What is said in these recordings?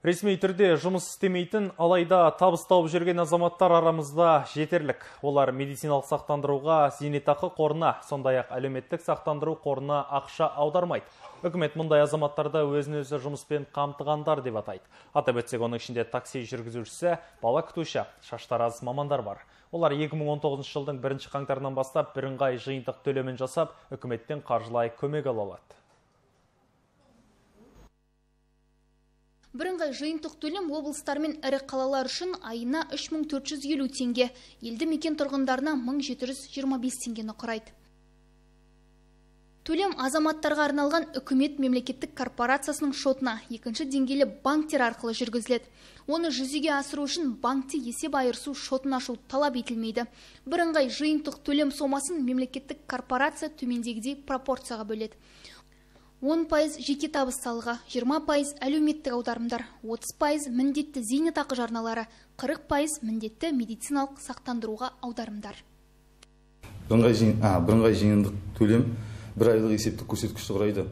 Ресми түрде жұмыс істемейтін, алайда табыс тауып жүрген азаматтар арамызда жетерлік. Олар медициналық сақтандыруға, зейнетақы қорына, сондай-ақ әлеуметтік сақтандыру қорына ақша аудармайды. Үкімет мұндай азаматтарды өзін-өзі жұмыспен қамтығандар деп атайды. Атап өтсек, оның ішінде такси жүргізушісі, бала күтуші, шаштараз мамандар бар. Олар 2019 жылдың 1 қаңтарынан бастап бірыңғай жиынтық төлемін жасап, үкіметтен қаржылай көмек ала алады. Бірыңғай жиынтық төлем облыстар мен ірі қалалар үшін айына 3450 теңге, елді мекен тұрғындарына 1725 теңгені құрайды. Төлем азаматтарға арналған үкімет мемлекеттік корпорациясының шотына екінші деңгейлі банктер арқылы жүргізіледі. Оны жүзеге асыру үшін банкте есеп айырысу шотын ашу талап етілмейді. Бірыңғай жиынтық төлем сомасын мемлекеттік корпорация төмендегідей пропорцияға бөледі. 10% жеке табыс салығы, 20% әлеуметтік аударымдар, 30% міндетті зейнетақы жарналары, 40% міндетті медициналық сақтандыруға аударымдар. Бірыңғай жиынтық төлем бір айлық есептік көрсеткішті құрайды.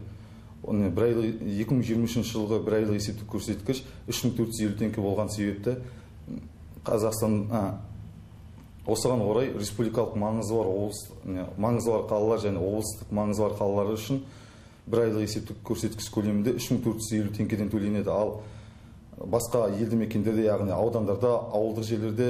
2023 жылғы бір айлық есептік көрсеткіш 3450 теңге болған себепті Қазақстан осыған орай республикалық маңызы бар қалалар және облыстық маңызы бар қалалар үшін бір айлық есептік көрсеткіш көлемінде 3450 теңгеден төленеді. Ал басқа елді мекендерде, яғни аудандарда, ауылдық жерлерде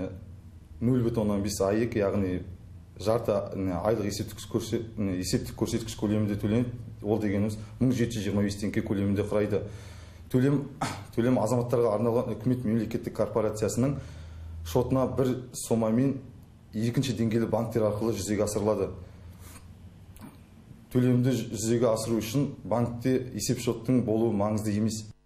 0,5 АЕК, яғни жарты айлық есептік көрсеткіш көлемінде төленеді. Ол дегеніміз 1725 теңге көлемінде құрайды. Төлем азаматтарға арналған үкімет мемлекеттік корпорациясының шотына бір сомамен екінші деңгейлі банктер арқылы жүзеге асырылады. Төлемді жүзеге асыру үшін банкте есеп шоттың болуы маңызды емес.